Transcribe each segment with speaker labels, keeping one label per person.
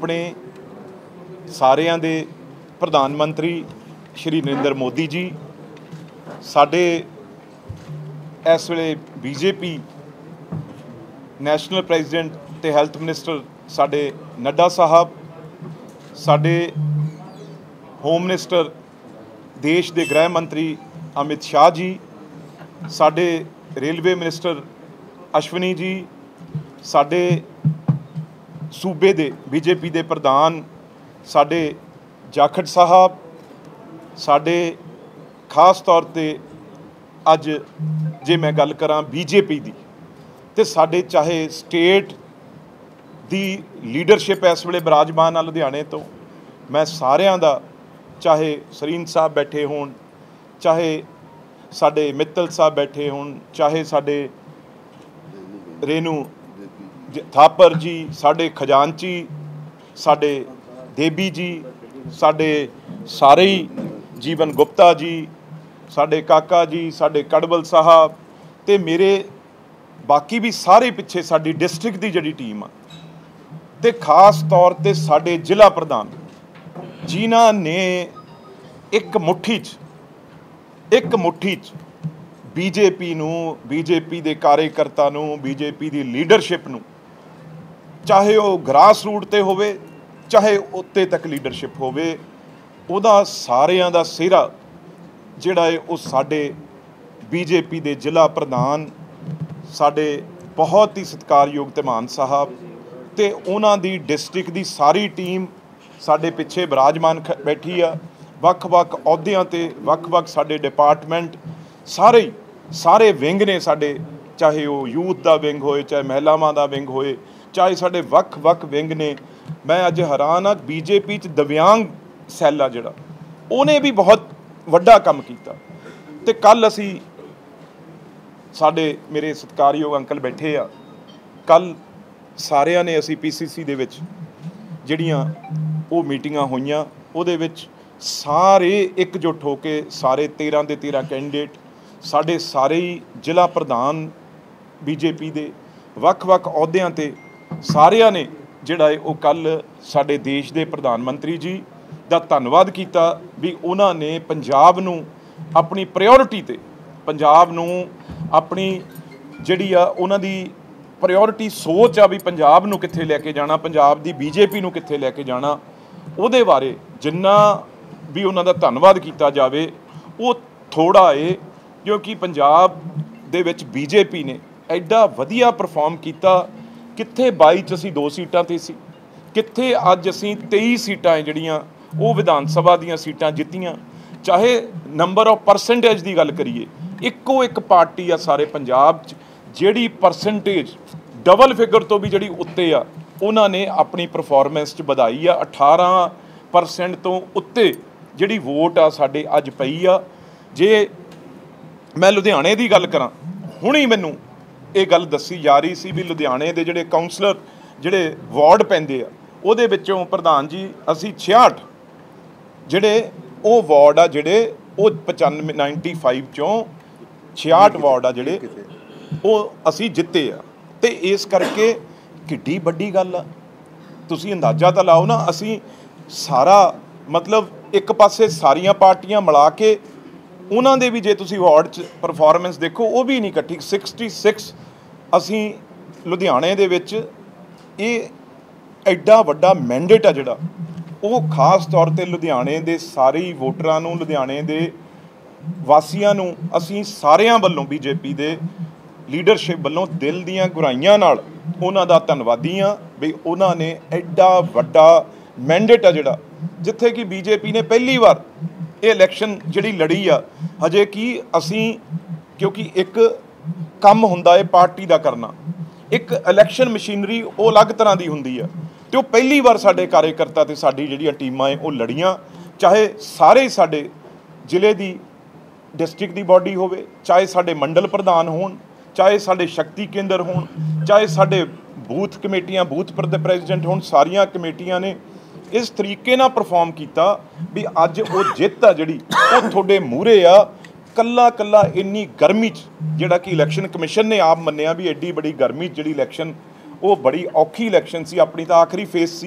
Speaker 1: अपने सारिਆਂ ਦੇ प्रधान मंत्री श्री नरेंद्र मोदी जी, साडे इस वेले बीजेपी नैशनल प्रेजिडेंट ते हैल्थ मिनिस्टर साडे नड्डा साहब, साडे होम मिनिस्टर देश के गृह मंत्री अमित शाह जी, साडे रेलवे मिनिस्टर अश्विनी जी, साडे सूबे दे बीजेपी के प्रधान साडे जाखड़ साहब, साडे खास तौर ते अज जे मैं गल करां बीजेपी दी ते साडे चाहे स्टेट दी लीडरशिप इस वेले विराजमान आ लुधियाने तो, मैं सारियां दा चाहे सरीन साहब बैठे होण, चाहे साडे मित्तल साहब बैठे होण, चाहे साडे रेनू थापर जी, साडे खजानची, साडे देवी जी, साडे सारे जीवन गुप्ता जी, साडे काका जी, साडे कड़बल साहब ते मेरे बाकी भी सारे पिछे साडी डिस्ट्रिक्ट की जिहड़ी टीम आ ते खास तौर ते साडे जिला प्रधान जिन्हां ने एक मुट्ठी च बीजेपी नूं, बीजेपी दे कार्यकर्ता नूं, बीजेपी दी लीडरशिप नूं, चाहे वो ग्रास रूट ते होवे चाहे उत्ते तक लीडरशिप होवे, उहदा सारियां दा सिहरा जिहड़ा है वो साडे बीजेपी दे जिला प्रधान साडे बहुत ही सत्कारयोग ते मान साहब ते उन्हां दी डिस्ट्रिक्ट दी सारी टीम साडे पिछे विराजमान बैठी आ। वख-वख अहुदियां ते वख-वख साडे डिपार्टमेंट सारे विंग ने साडे, चाहे वो यूथ दा विंग होए, चाहे महिलावां दा विंग होए, चाहे साडे वख-वख विंग ने। मैं अज हैरान हाँ बीजेपी च दिव्यांग सैल आ जिहड़ा उहने भी बहुत वड्डा काम कीता ते कल असी साडे मेरे सत्कारयोग अंकल बैठे आ, कल सारिਆਂ ने असी PCC दे विच जिहड़ियां वो मीटिंगां होईयां उहदे विच सारे एकजुट होके सारे 13 ਦੇ 13 कैंडिडेट साडे सारे ही जिला प्रधान बीजेपी दे वख-वख अहुदियां ते सारिਆਂ ने जिहड़ा है वो कल साडे देश के प्रधानमंत्री जी का धन्नवाद किया भी उन्होंने पंजाब नूं अपनी प्रायोरिटी ते, पंजाब नूं अपनी जिहड़ी आ उन्हां दी प्रायोरिटी सोच आ भी पंजाब नूं कित्थे लैके जाना, पंजाब दी बीजेपी नूं कित्थे लैके जाना, उहदे बारे जिन्ना भी उन्हां दा धन्नवाद किया जावे वो थोड़ा है, क्योंकि पंजाब दे विच बीजेपी ने एडा वधिया परफॉर्म किया। कित्थे 22 च असीं 2 सीटां ते सी, कित्थे अज असीं 23 सीटां जिहड़ियां वो विधान सभा दीयां सीटां जित्तियां। चाहे नंबर ऑफ परसेंटेज की गल करिए, इक्को एक पार्टी आ सारे पंजाब च जिहड़ी परसेंटेज डबल फिगर तो भी जिहड़ी उत्ते आ उन्होंने अपनी परफॉर्मेंस च वधाई आ। 18% तो उत्ते जिहड़ी वोट आ साडे अज पई आ। जे मैं लुधियाने की गल करां, हुणी मैनूं ये गल दसी जा रही सी भी लुधियाने के जिहड़े काउंसलर जिहड़े वार्ड पैंदे आ उहदे विचों प्रधान जी असी 66 जिहड़े वो वार्ड आ जिहड़े वो 95 चों 66 वार्ड आ जिहड़े वो असी जिते आ ते इस करके किड्डी वड्डी गल आ। तुसीं अंदाजा तो लाओ ना, असी सारा मतलब एक पासे सारियां पार्टियां मिला के उन्हां दे भी जे तुसीं वार्ड च परफॉर्मेंस देखो वो भी नहीं इकट्ठी 66 असी लुधियाने दे विच ये एडा वड्डा मैंडेट आ जिहड़ा वो खास तौर ते लुधियाने दे सारे वोटरां नूं, लुधियाने दे वासियां नूं असी सारियां वल्लों बीजेपी दे लीडरशिप वल्लों दिल दीयां गुराइयां नाल उन्हां दा धन्नवादी हाँ भी उन्हां ने एडा वड्डा मैंडेट आ जिहड़ा, जिथे कि बीजेपी ने पहली बार ये इलैक्शन जिहड़ी लड़ी आ हजे कि असी, क्योंकि एक काम हुंदा है पार्टी का करना, एक इलैक्शन मशीनरी वो अलग तरह की हुंदी है तो पहली बार साडे कार्यकर्ता ते साडी जिहड़ियां टीमां है वो लड़ियां, चाहे सारे साडे जिले की डिस्ट्रिक्ट की बॉडी होवे, चाहे साडे मंडल प्रधान होण, चाहे साडे शक्ति केंद्र होण, चाहे साडे बूथ कमेटियां बूथ प्रेजिडेंट होण, सारियां कमेटियां ने इस तरीके नाल परफॉर्म किया भी अज वो जित आ जिहड़ी वो तुहाडे मूहरे आ। कल्ला कल्ला इन्नी गर्मी जिहड़ा कि इलैक्शन कमिशन ने आप मन्निया भी एड्डी बड़ी गर्मी जिहड़ी इलैक्शन वो बड़ी औखी इलैक्शन सी, अपनी तो आखिरी फेस सी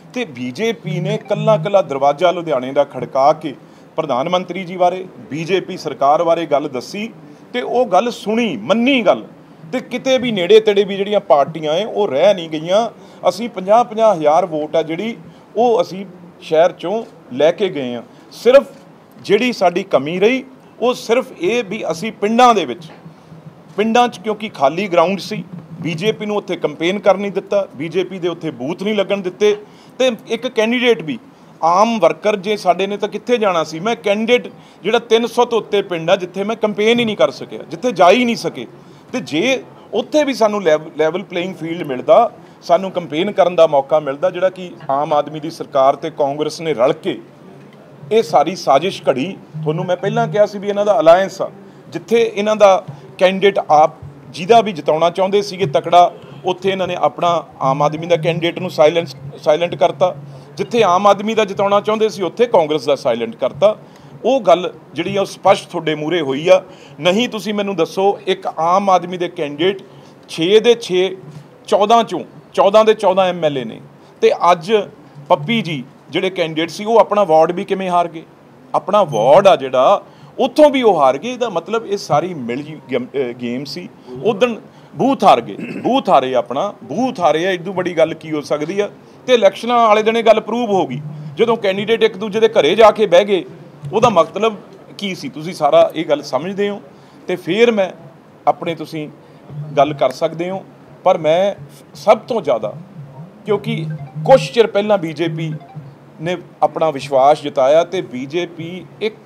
Speaker 1: ਤੇ ਬੀਜੇਪੀ ਨੇ ਕੱਲਾ ਕੱਲਾ ਦਰਵਾਜ਼ਾ ਲੁਧਿਆਣੇ ਦਾ ਖੜਕਾ ਕੇ ਪ੍ਰਧਾਨ ਮੰਤਰੀ ਜੀ ਬਾਰੇ, ਬੀਜੇਪੀ ਸਰਕਾਰ ਬਾਰੇ ਗੱਲ ਦੱਸੀ ਤੇ ਉਹ ਗੱਲ ਸੁਣੀ, ਮੰਨੀ ਗੱਲ। ਤੇ ਕਿਤੇ ਵੀ ਨੇੜੇ ਤੇੜੇ ਵੀ ਜਿਹੜੀਆਂ ਪਾਰਟੀਆਂ ਏ ਉਹ ਰਹਿ ਨਹੀਂ ਗਈਆਂ। ਅਸੀਂ 50-50 ਹਜ਼ਾਰ ਵੋਟ ਆ ਜਿਹੜੀ ਉਹ ਅਸੀਂ ਸ਼ਹਿਰ ਚੋਂ ਲੈ ਕੇ ਗਏ ਆ। ਸਿਰਫ ਜਿਹੜੀ ਸਾਡੀ ਕਮੀ ਰਹੀ ਉਹ ਸਿਰਫ ਇਹ ਵੀ ਅਸੀਂ ਪਿੰਡਾਂ ਦੇ ਵਿੱਚ, ਪਿੰਡਾਂ 'ਚ ਕਿਉਂਕਿ ਖਾਲੀ ਗਰਾਊਂਡ ਸੀ, ਬੀਜੇਪੀ ਨੂੰ ਉੱਥੇ ਕੰਪੇਨ ਕਰ ਨਹੀਂ ਦਿੱਤਾ, ਬੀਜੇਪੀ ਦੇ ਉੱਥੇ ਬੂਥ ਨਹੀਂ ਲੱਗਣ ਦਿੱਤੇ। ਤੇ ਇੱਕ ਕੈਂਡੀਡੇਟ ਵੀ ਆਮ ਵਰਕਰ ਜੇ ਸਾਡੇ ਨੇ ਤਾਂ ਕਿੱਥੇ ਜਾਣਾ ਸੀ। ਮੈਂ ਕੈਂਡੀਡੇਟ ਜਿਹੜਾ 300 ਤੋਂ ਉੱਤੇ ਪਿੰਡ ਆ ਜਿੱਥੇ ਮੈਂ ਕੰਪੇਨ ਹੀ ਨਹੀਂ ਕਰ ਸਕਿਆ, ਜਿੱਥੇ ਜਾ ਹੀ ਨਹੀਂ ਸਕੇ। ਤੇ ਜੇ ਉੱਥੇ ਵੀ ਸਾਨੂੰ ਲੈਵਲ ਪਲੇਇੰਗ ਫੀਲਡ ਮਿਲਦਾ, ਸਾਨੂੰ ਕੰਪੇਨ ਕਰਨ ਦਾ ਮੌਕਾ ਮਿਲਦਾ, ਜਿਹੜਾ ਕਿ ਆਮ ਆਦਮੀ ਦੀ ਸਰਕਾਰ ਤੇ ਕਾਂਗਰਸ ਨੇ ਰਲ ਕੇ ਇਹ ਸਾਰੀ ਸਾਜ਼ਿਸ਼ ਘੜੀ। ਤੁਹਾਨੂੰ ਮੈਂ ਪਹਿਲਾਂ ਕਿਹਾ ਸੀ ਵੀ ਇਹਨਾਂ ਦਾ ਅਲਾਇੰਸ ਆ, ਜਿੱਥੇ ਇਹਨਾਂ ਦਾ ਕੈਂਡੀਡੇਟ ਆਪ ਜਿਹਦਾ ਵੀ ਜਿਤਾਉਣਾ ਚਾਹੁੰਦੇ ਸੀਗੇ ਤਕੜਾ, ਉੱਥੇ ਇਹਨਾਂ ਨੇ ਆਪਣਾ ਆਮ ਆਦਮੀ ਦਾ ਕੈਂਡੀਡੇਟ ਨੂੰ ਸਾਇਲੈਂਟ ਕਰਤਾ। ਜਿੱਥੇ ਆਮ ਆਦਮੀ ਦਾ ਜਿਤਾਉਣਾ ਚਾਹੁੰਦੇ ਸੀ ਉੱਥੇ ਕਾਂਗਰਸ ਦਾ ਸਾਇਲੈਂਟ ਕਰਤਾ। ਉਹ ਗੱਲ ਜਿਹੜੀ ਆ ਉਹ ਸਪਸ਼ਟ ਤੁਹਾਡੇ ਮੂਹਰੇ ਹੋਈ ਆ। ਨਹੀਂ ਤੁਸੀਂ ਮੈਨੂੰ ਦੱਸੋ, ਇੱਕ ਆਮ ਆਦਮੀ ਦੇ ਕੈਂਡੀਡੇਟ 6 ਦੇ 6 14 ਚੋਂ 14 ਦੇ 14 MLA ਨੇ, ਤੇ ਅੱਜ ਪੱਪੀ ਜੀ ਜਿਹੜੇ ਕੈਂਡੀਡੇਟ ਸੀ ਉਹ ਆਪਣਾ ਵਾਰਡ ਵੀ ਕਿਵੇਂ ਹਾਰ ਗਏ। ਆਪਣਾ ਵਾਰਡ ਆ ਜਿਹੜਾ ਉੱਥੋਂ ਵੀ ਉਹ ਹਾਰ ਗਏ। ਇਹਦਾ ਮਤਲਬ ਇਹ ਸਾਰੀ ਮਿਲ ਗੇਮ ਸੀ। ਉਦਣ ਬੂਥ ਹਾਰ ਗਏ, ਬੂਥ ਹਾਰੇ, ਆਪਣਾ ਬੂਥ ਹਾਰੇ ਆ। ਇਦੋਂ ਬੜੀ ਗੱਲ ਕੀ ਹੋ ਸਕਦੀ ਆ। ਤੇ ਇਲੈਕਸ਼ਨਾਂ ਵਾਲੇ ਦਿਨ ਇਹ ਗੱਲ ਪ੍ਰੂਵ ਹੋ ਗਈ, ਜਦੋਂ ਕੈਂਡੀਡੇਟ ਇੱਕ ਦੂਜੇ ਦੇ ਘਰੇ ਜਾ ਕੇ ਬਹਿ ਗਏ। ਉਹਦਾ ਮਤਲਬ ਕੀ ਸੀ, ਤੁਸੀਂ ਸਾਰਾ ਇਹ ਗੱਲ ਸਮਝਦੇ ਹੋ। ਤੇ ਫਿਰ ਮੈਂ ਆਪਣੇ ਤੁਸੀਂ ਗੱਲ ਕਰ ਸਕਦੇ ਹੋ। ਪਰ ਮੈਂ ਸਭ ਤੋਂ ਜ਼ਿਆਦਾ, ਕਿਉਂਕਿ ਕੁਛ ਚਿਰ ਪਹਿਲਾਂ ਬੀਜੇਪੀ ਨੇ ਆਪਣਾ ਵਿਸ਼ਵਾਸ ਜਤਾਇਆ ਤੇ ਬੀਜੇਪੀ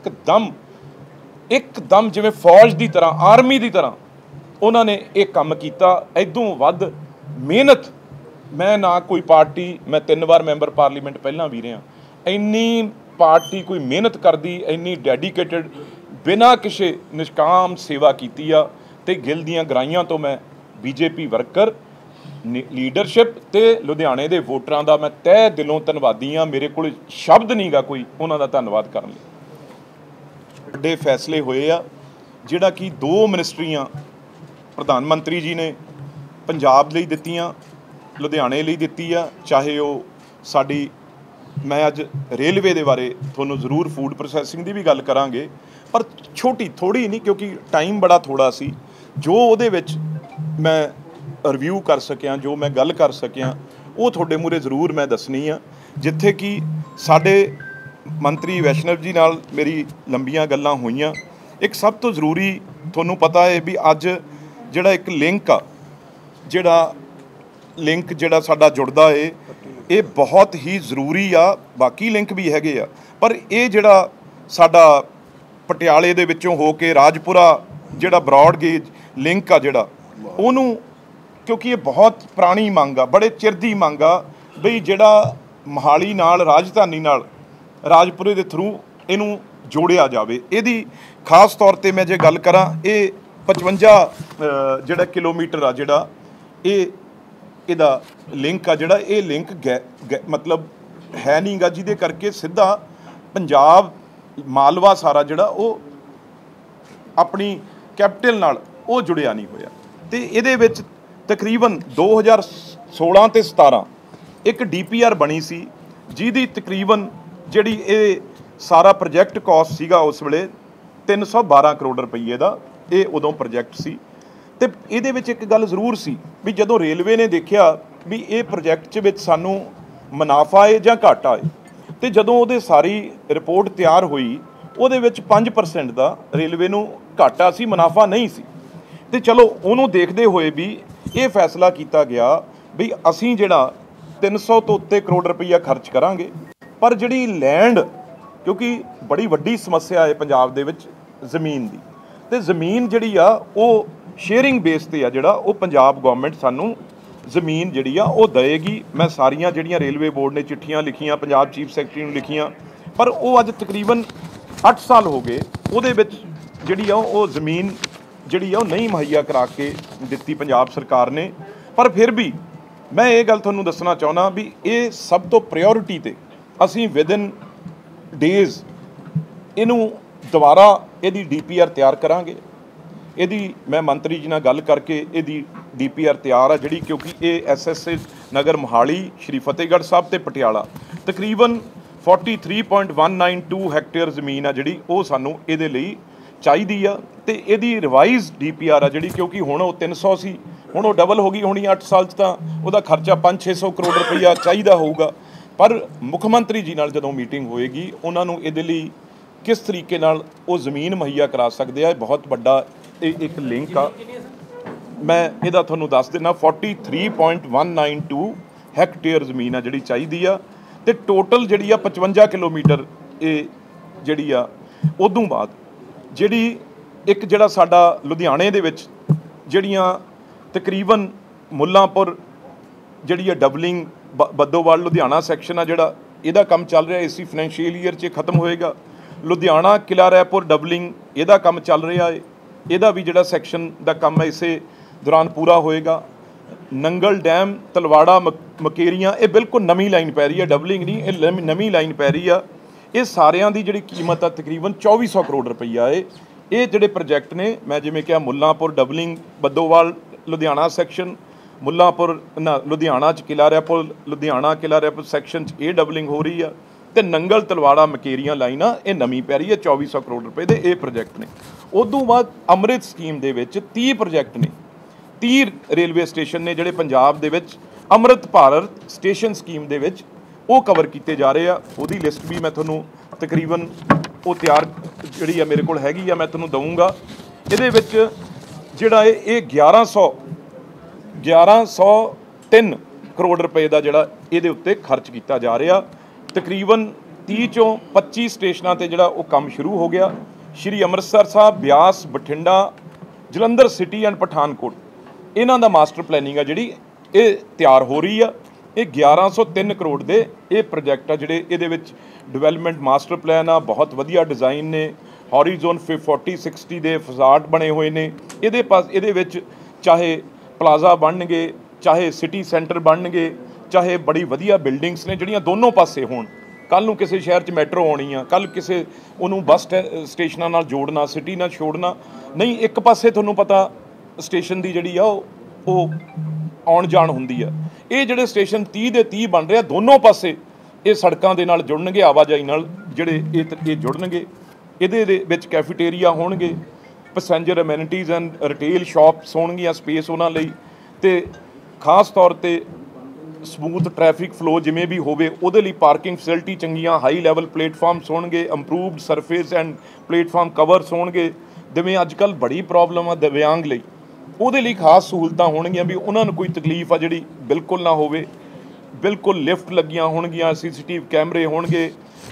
Speaker 1: ਇੱਕਦਮ ਜਿਵੇਂ ਫੌਜ ਦੀ ਤਰ੍ਹਾਂ, ਆਰਮੀ ਦੀ ਤਰ੍ਹਾਂ ਉਹਨਾਂ ਨੇ ਇਹ ਕੰਮ ਕੀਤਾ। ਇਦੋਂ ਵੱਧ ਮਿਹਨਤ ਮੈਂ ਨਾ ਕੋਈ ਪਾਰਟੀ, ਮੈਂ 3 ਵਾਰ ਮੈਂਬਰ ਪਾਰਲੀਮੈਂਟ ਪਹਿਲਾਂ ਵੀ ਰਿਹਾ, ਇੰਨੀ ਪਾਰਟੀ ਕੋਈ ਮਿਹਨਤ ਕਰਦੀ, ਇੰਨੀ ਡੈਡੀਕੇਟਡ, ਬਿਨਾਂ ਕਿਸੇ ਨਿਸ਼ਕਾਮ ਸੇਵਾ ਕੀਤੀ ਆ। ਤੇ ਗਿੱਲ ਦੀਆਂ ਗਰਾਈਆਂ ਤੋਂ ਮੈਂ ਬੀਜੇਪੀ ਵਰਕਰ, ਲੀਡਰਸ਼ਿਪ ਤੇ ਲੁਧਿਆਣੇ ਦੇ ਵੋਟਰਾਂ ਦਾ ਮੈਂ ਤਹਿ ਦਿਲੋਂ ਧੰਨਵਾਦੀ ਹਾਂ। ਮੇਰੇ ਕੋਲ ਸ਼ਬਦ ਨਹੀਂਗਾ ਕੋਈ ਉਹਨਾਂ ਦਾ ਧੰਨਵਾਦ ਕਰਨ ਲਈ। ਵੱਡੇ ਫੈਸਲੇ ਹੋਏ ਆ, ਜਿਹੜਾ ਕਿ 2 ਮਿਨਿਸਟਰੀਆਂ ਪ੍ਰਧਾਨ ਮੰਤਰੀ ਜੀ ਨੇ ਪੰਜਾਬ ਲਈ ਦਿੱਤੀਆਂ, ਲੁਧਿਆਣੇ ਲਈ ਦਿੱਤੀ ਆ। ਚਾਹੇ ਉਹ ਸਾਡੀ, ਮੈਂ ਅੱਜ ਰੇਲਵੇ ਦੇ ਬਾਰੇ ਤੁਹਾਨੂੰ ਜ਼ਰੂਰ ਫੂਡ ਪ੍ਰੋਸੈਸਿੰਗ ਦੀ ਵੀ ਗੱਲ ਕਰਾਂਗੇ, ਪਰ ਥੋੜੀ ਨਹੀਂ, ਕਿਉਂਕਿ ਟਾਈਮ ਬੜਾ ਥੋੜਾ ਸੀ। ਜੋ ਉਹਦੇ ਵਿੱਚ ਮੈਂ ਰਿਵਿਊ ਕਰ ਸਕਿਆ, ਜੋ ਮੈਂ ਗੱਲ ਕਰ ਸਕਿਆ, ਉਹ ਤੁਹਾਡੇ ਮੂਹਰੇ ਜ਼ਰੂਰ ਮੈਂ ਦੱਸਣੀ ਆ। ਜਿੱਥੇ ਕਿ ਸਾਡੇ ਮੰਤਰੀ ਵੈਸ਼ਨਵ ਜੀ ਨਾਲ ਮੇਰੀ ਲੰਬੀਆਂ ਗੱਲਾਂ ਹੋਈਆਂ। ਇੱਕ ਸਭ ਤੋਂ ਜ਼ਰੂਰੀ ਤੁਹਾਨੂੰ ਪਤਾ ਹੈ ਵੀ ਅੱਜ ਜਿਹੜਾ ਇੱਕ ਲਿੰਕ ਆ, ਜਿਹੜਾ ਸਾਡਾ ਜੁੜਦਾ ਏ, ਇਹ ਬਹੁਤ ਹੀ ਜ਼ਰੂਰੀ ਆ। ਬਾਕੀ ਲਿੰਕ ਵੀ ਹੈਗੇ ਆ, ਪਰ ਇਹ ਜਿਹੜਾ ਸਾਡਾ ਪਟਿਆਲੇ ਦੇ ਵਿੱਚੋਂ ਹੋ ਕੇ ਰਾਜਪੁਰਾ ਜਿਹੜਾ ਬਰੌਡ ਗੇਜ ਲਿੰਕ ਆ, ਜਿਹੜਾ ਉਹਨੂੰ, ਕਿਉਂਕਿ ਇਹ ਬਹੁਤ ਪੁਰਾਣੀ ਮੰਗ ਆ, ਬੜੇ ਚਿਰ ਦੀ ਮੰਗ ਆ ਬਈ ਜਿਹੜਾ ਮੋਹਾਲੀ ਨਾਲ, ਰਾਜਧਾਨੀ ਨਾਲ, ਰਾਜਪੁਰੇ ਦੇ ਥਰੂ ਇਹਨੂੰ ਜੋੜਿਆ ਜਾਵੇ। ਇਹਦੀ ਖਾਸ ਤੌਰ 'ਤੇ ਮੈਂ ਜੇ ਗੱਲ ਕਰਾਂ, ਇਹ 55 ਜਿਹੜਾ ਕਿਲੋਮੀਟਰ ਆ, ਜਿਹੜਾ ਇਹਦਾ ਲਿੰਕ ਆ, ਜਿਹੜਾ ਇਹ ਲਿੰਕ ਮਤਲਬ ਹੈ ਨਹੀਂ ਗਾ, ਜਿਹਦੇ ਕਰਕੇ ਸਿੱਧਾ ਪੰਜਾਬ ਮਾਲਵਾ ਸਾਰਾ ਜਿਹੜਾ ਉਹ ਆਪਣੀ ਕੈਪੀਟਲ ਨਾਲ ਉਹ ਜੁੜਿਆ ਨਹੀਂ ਹੋਇਆ। ਤੇ ਇਹਦੇ ਵਿੱਚ ਤਕਰੀਬਨ 2016 ਤੇ 17 ਇੱਕ DPR ਬਣੀ ਸੀ, ਜਿਹਦੀ ਤਕਰੀਬਨ ਜਿਹੜੀ ਇਹ ਸਾਰਾ ਪ੍ਰੋਜੈਕਟ ਕਾਸਟ ਸੀਗਾ ਉਸ ਵੇਲੇ 312 ਕਰੋੜ ਰੁਪਈਏ ਦਾ, ਇਹ ਉਦੋਂ ਪ੍ਰੋਜੈਕਟ ਸੀ। ਤੇ ਇਹਦੇ ਵਿੱਚ ਇੱਕ ਗੱਲ ਜ਼ਰੂਰ ਸੀ ਵੀ ਜਦੋਂ ਰੇਲਵੇ ਨੇ ਦੇਖਿਆ ਵੀ ਇਹ ਪ੍ਰੋਜੈਕਟ 'ਚ ਵਿੱਚ ਸਾਨੂੰ ਮੁਨਾਫਾ ਹੈ ਜਾਂ ਘਾਟਾ ਹੈ, ਤੇ ਜਦੋਂ ਉਹਦੇ ਸਾਰੀ ਰਿਪੋਰਟ ਤਿਆਰ ਹੋਈ, ਉਹਦੇ ਵਿੱਚ 5% ਦਾ ਰੇਲਵੇ ਨੂੰ ਘਾਟਾ ਸੀ, ਮੁਨਾਫਾ ਨਹੀਂ ਸੀ। ਤੇ ਚਲੋ ਉਹਨੂੰ ਦੇਖਦੇ ਹੋਏ ਵੀ ਇਹ ਫੈਸਲਾ ਕੀਤਾ ਗਿਆ ਵੀ ਅਸੀਂ ਜਿਹੜਾ 300 ਤੋਂ ਉੱਤੇ ਕਰੋੜ ਰੁਪਈਆ ਖਰਚ ਕਰਾਂਗੇ, ਪਰ ਜਿਹੜੀ ਲੈਂਡ, ਕਿਉਂਕਿ ਬੜੀ ਵੱਡੀ ਸਮੱਸਿਆ ਹੈ ਪੰਜਾਬ ਦੇ ਵਿੱਚ ਜ਼ਮੀਨ ਦੀ, ਤੇ ਜ਼ਮੀਨ ਜਿਹੜੀ ਆ ਉਹ ਸ਼ੇਅਰਿੰਗ ਬੇਸ 'ਤੇ ਆ, ਜਿਹੜਾ ਉਹ ਪੰਜਾਬ ਗੌਰਮੈਂਟ ਸਾਨੂੰ ਜ਼ਮੀਨ ਜਿਹੜੀ ਆ ਉਹ ਦੇਵੇਗੀ। ਮੈਂ ਸਾਰੀਆਂ ਜਿਹੜੀਆਂ ਰੇਲਵੇ ਬੋਰਡ ਨੇ ਚਿੱਠੀਆਂ ਲਿਖੀਆਂ, ਪੰਜਾਬ ਚੀਫ ਸੈਕਟਰੀ ਨੂੰ ਲਿਖੀਆਂ, ਪਰ ਉਹ ਅੱਜ ਤਕਰੀਬਨ 8 ਸਾਲ ਹੋ ਗਏ, ਉਹਦੇ ਵਿੱਚ ਜਿਹੜੀ ਆ ਉਹ ਜ਼ਮੀਨ ਜਿਹੜੀ ਆ ਉਹ ਨਹੀਂ ਮੁਹੱਈਆ ਕਰਾ ਕੇ ਦਿੱਤੀ ਪੰਜਾਬ ਸਰਕਾਰ ਨੇ। ਪਰ ਫਿਰ ਵੀ ਮੈਂ ਇਹ ਗੱਲ ਤੁਹਾਨੂੰ ਦੱਸਣਾ ਚਾਹੁੰਦਾ ਵੀ ਇਹ ਸਭ ਤੋਂ ਪ੍ਰਾਇਓਰਿਟੀ 'ਤੇ ਅਸੀਂ ਵਿਦਨ ਡੇਜ਼ ਇਹਨੂੰ ਦੁਬਾਰਾ ਇਹਦੀ DPR ਤਿਆਰ ਕਰਾਂਗੇ। ਇਹਦੀ ਮੈਂ ਮੰਤਰੀ ਜੀ ਨਾਲ ਗੱਲ ਕਰਕੇ ਇਹਦੀ DPR ਤਿਆਰ ਆ ਜਿਹੜੀ, ਕਿਉਂਕਿ ਇਹ SSA ਨਗਰ ਮੋਹਾਲੀ, ਸ਼੍ਰੀ ਫਤਿਹਗੜ੍ਹ ਸਾਹਿਬ ਤੇ ਪਟਿਆਲਾ ਤਕਰੀਬਨ 43.192 ਹੈਕਟੇਅਰ ਜ਼ਮੀਨ ਆ ਜਿਹੜੀ ਉਹ ਸਾਨੂੰ ਇਹਦੇ ਲਈ ਚਾਹੀਦੀ ਆ। ਤੇ ਇਹਦੀ ਰਿਵਾਈਜ਼ DPR ਆ ਜਿਹੜੀ, ਕਿਉਂਕਿ ਹੁਣ ਉਹ 300 ਸੀ, ਹੁਣ ਉਹ ਡਬਲ ਹੋ ਗਈ ਹੋਣੀ 8 ਸਾਲ 'ਚ, ਤਾਂ ਉਹਦਾ ਖਰਚਾ 500-600 ਕਰੋੜ ਰੁਪਈਆ ਚਾਹੀਦਾ ਹੋਊਗਾ। ਪਰ ਮੁੱਖ ਮੰਤਰੀ ਜੀ ਨਾਲ ਜਦੋਂ ਮੀਟਿੰਗ ਹੋਏਗੀ ਉਹਨਾਂ ਨੂੰ ਇਹਦੇ ਲਈ ਕਿਸ ਤਰੀਕੇ ਨਾਲ ਉਹ ਜ਼ਮੀਨ ਮੁਹੱਈਆ ਕਰਾ ਸਕਦੇ ਆ, ਬਹੁਤ ਵੱਡਾ ਇਹ ਇੱਕ ਲਿੰਕ ਆ। ਮੈਂ ਇਹਦਾ ਤੁਹਾਨੂੰ ਦੱਸ ਦਿੰਦਾ 43.192 ਹੈਕਟੇਅਰ ਜ਼ਮੀਨ ਆ ਜਿਹੜੀ ਚਾਹੀਦੀ ਆ, ਤੇ ਟੋਟਲ ਜਿਹੜੀ ਆ 55 ਕਿਲੋਮੀਟਰ ਇਹ ਜਿਹੜੀ ਆ। ਉਦੋਂ ਬਾਅਦ ਜਿਹੜੀ ਇੱਕ ਜਿਹੜਾ ਸਾਡਾ ਲੁਧਿਆਣੇ ਦੇ ਵਿੱਚ ਜਿਹੜੀਆਂ ਤਕਰੀਬਨ ਮੁੱਲਾਂਪੁਰ ਜਿਹੜੀ ਆ ਡਬਲਿੰਗ ਬੱਦੋਵਾਲ ਲੁਧਿਆਣਾ ਸੈਕਸ਼ਨ ਆ ਜਿਹੜਾ, ਇਹਦਾ ਕੰਮ ਚੱਲ ਰਿਹਾ, ਇਸੀ ਫਾਈਨੈਂਸ਼ੀਅਲ ਈਅਰ 'ਚ ਖਤਮ ਹੋਏਗਾ। ਲੁਧਿਆਣਾ ਕਿਲ੍ਹਾ ਰਾਏਪੁਰ ਡਬਲਿੰਗ ਇਹਦਾ ਕੰਮ ਚੱਲ ਰਿਹਾ ਹੈ, ਇਹਦਾ ਵੀ ਜਿਹੜਾ ਸੈਕਸ਼ਨ ਦਾ ਕੰਮ ਹੈ ਇਸੇ ਦੌਰਾਨ ਪੂਰਾ ਹੋਏਗਾ। ਨੰਗਲ ਡੈਮ ਤਲਵਾੜਾ ਮਕੇਰੀਆਂ ਇਹ ਬਿਲਕੁਲ ਨਵੀਂ ਲਾਈਨ ਪੈ ਰਹੀ ਹੈ, ਡਬਲਿੰਗ ਨਹੀਂ, ਇਹ ਨਵੀਂ ਲਾਈਨ ਪੈ ਰਹੀ ਆ। ਇਹ ਸਾਰਿਆਂ ਦੀ ਜਿਹੜੀ ਕੀਮਤ ਆ ਤਕਰੀਬਨ 2400 ਕਰੋੜ ਰੁਪਈਆ ਹੈ। ਇਹ ਜਿਹੜੇ ਪ੍ਰੋਜੈਕਟ ਨੇ, ਮੈਂ ਜਿਵੇਂ ਕਿਹਾ ਮੁੱਲਾਂਪੁਰ ਡਬਲਿੰਗ ਬੱਦੋਵਾਲ ਲੁਧਿਆਣਾ ਸੈਕਸ਼ਨ, ਮੁੱਲਾਂਪੁਰ ਲੁਧਿਆਣਾ 'ਚ ਕਿਲ੍ਹਾ ਰਾਏਪੁਰ ਲੁਧਿਆਣਾ ਕਿਲ੍ਹਾ ਰਾਏਪੁਰ ਸੈਕਸ਼ਨ 'ਚ ਇਹ ਡਬਲਿੰਗ ਹੋ ਰਹੀ ਆ, ਤੇ ਨੰਗਲ ਤਲਵਾੜਾ ਮਕੇਰੀਆਂ ਲਾਈਨ ਆ ਇਹ ਨਵੀਂ ਪੈ ਰਹੀ ਹੈ। 2400 ਕਰੋੜ ਰੁਪਏ ਦੇ ਇਹ ਪ੍ਰੋਜੈਕਟ ਨੇ। ਉਦੋਂ ਬਾਅਦ ਅੰਮ੍ਰਿਤ ਸਕੀਮ ਦੇ ਵਿੱਚ 30 ਪ੍ਰੋਜੈਕਟ ਨੇ, 30 ਰੇਲਵੇ ਸਟੇਸ਼ਨ ਨੇ ਜਿਹੜੇ ਪੰਜਾਬ ਦੇ ਵਿੱਚ ਅੰਮ੍ਰਿਤ ਭਾਰਤ ਸਟੇਸ਼ਨ ਸਕੀਮ ਦੇ ਵਿੱਚ ਉਹ ਕਵਰ ਕੀਤੇ ਜਾ ਰਹੇ ਆ। ਉਹਦੀ ਲਿਸਟ ਵੀ ਮੈਂ ਤੁਹਾਨੂੰ ਤਕਰੀਬਨ ਉਹ ਤਿਆਰ ਜਿਹੜੀ ਆ ਮੇਰੇ ਕੋਲ ਹੈਗੀ ਆ, ਮੈਂ ਤੁਹਾਨੂੰ ਦਊਂਗਾ। ਇਹਦੇ ਵਿੱਚ ਜਿਹੜਾ ਇਹ 1103 ਕਰੋੜ ਰੁਪਏ ਦਾ ਜਿਹੜਾ ਇਹਦੇ ਉੱਤੇ ਖਰਚ ਕੀਤਾ ਜਾ ਰਿਹਾ। ਤਕਰੀਬਨ 30 ਚੋਂ 25 ਸਟੇਸ਼ਨਾਂ ਤੇ ਜਿਹੜਾ ਉਹ ਕੰਮ ਸ਼ੁਰੂ ਹੋ ਗਿਆ। ਸ਼੍ਰੀ ਅੰਮ੍ਰਿਤਸਰ ਸਾਹਿਬ, ਬਿਆਸ, ਬਠਿੰਡਾ, ਜਲੰਧਰ ਸਿਟੀ ਐਂਡ ਪਠਾਨਕੋਟ ਇਹਨਾਂ ਦਾ ਮਾਸਟਰ ਪਲੈਨਿੰਗ ਆ ਜਿਹੜੀ ਇਹ ਤਿਆਰ ਹੋ ਰਹੀ ਆ। ਇਹ 1103 ਕਰੋੜ ਦੇ ਇਹ ਪ੍ਰੋਜੈਕਟ ਆ ਜਿਹੜੇ ਇਹਦੇ ਵਿੱਚ ਡਿਵੈਲਪਮੈਂਟ ਮਾਸਟਰ ਪਲਾਨ ਆ, ਬਹੁਤ ਵਧੀਆ ਡਿਜ਼ਾਈਨ ਨੇ, ਹੌਰੀਜ਼ੋਨ 40-60 ਦੇ ਫਸਾਡ ਬਣੇ ਹੋਏ ਨੇ। ਇਹਦੇ ਵਿੱਚ ਚਾਹੇ ਪਲਾਜ਼ਾ ਬਣਨਗੇ, ਚਾਹੇ ਸਿਟੀ ਸੈਂਟਰ ਬਣਨਗੇ, ਚਾਹੇ ਬੜੀ ਵਧੀਆ ਬਿਲਡਿੰਗਸ ਨੇ ਜਿਹੜੀਆਂ ਦੋਨੋਂ ਪਾਸੇ ਹੋਣ। ਕੱਲ੍ਹ ਨੂੰ ਕਿਸੇ ਸ਼ਹਿਰ 'ਚ ਮੈਟਰੋ ਆਉਣੀ ਆ, ਕੱਲ੍ਹ ਕਿਸੇ ਉਹਨੂੰ ਬੱਸ ਸਟੇਸ਼ਨਾਂ ਨਾਲ ਜੋੜਨਾ, ਸਿਟੀ ਨਾਲ ਛੋੜਨਾ ਨਹੀਂ, ਇੱਕ ਪਾਸੇ ਤੁਹਾਨੂੰ ਪਤਾ ਸਟੇਸ਼ਨ ਦੀ ਜਿਹੜੀ ਆ ਉਹ ਆਉਣ ਜਾਣ ਹੁੰਦੀ ਆ। ਇਹ ਜਿਹੜੇ ਸਟੇਸ਼ਨ 30 ਦੇ 30 ਬਣ ਰਹੇ ਆ, ਦੋਨੋਂ ਪਾਸੇ ਇਹ ਸੜਕਾਂ ਦੇ ਨਾਲ ਜੁੜਨਗੇ, ਆਵਾਜਾਈ ਨਾਲ ਜਿਹੜੇ ਇਹ ਜੁੜਨਗੇ। ਇਹਦੇ ਵਿੱਚ ਕੈਫੇਟੇਰੀਆ ਹੋਣਗੇ, passenger amenities and retail shops ਹੋਣਗੀਆਂ, ਸਪੇਸ ਉਹਨਾਂ ਲਈ, ਤੇ ਖਾਸ ਤੌਰ 'ਤੇ ਸਮੂਥ ਟ੍ਰੈਫਿਕ ਫਲੋ ਜਿਵੇਂ ਵੀ ਹੋਵੇ ਉਹਦੇ ਲਈ ਪਾਰਕਿੰਗ ਫੈਸਿਲਿਟੀ ਚੰਗੀਆਂ, ਹਾਈ ਲੈਵਲ ਪਲੇਟਫਾਰਮਸ ਹੋਣਗੇ, improved surface and platform covers ਹੋਣਗੇ। ਜਿਵੇਂ ਅੱਜ ਕੱਲ੍ਹ ਬੜੀ ਪ੍ਰੋਬਲਮ ਆ ਦਿਵਿਆਂਗ ਲਈ, ਉਹਦੇ ਲਈ ਖਾਸ ਸਹੂਲਤਾਂ ਹੋਣਗੀਆਂ ਵੀ ਉਹਨਾਂ ਨੂੰ ਕੋਈ ਤਕਲੀਫ ਆ ਜਿਹੜੀ ਬਿਲਕੁਲ ਨਾ ਹੋਵੇ। ਬਿਲਕੁਲ ਲਿਫਟ ਲੱਗੀਆਂ ਹੋਣਗੀਆਂ, CCTV ਕੈਮਰੇ ਹੋਣਗੇ,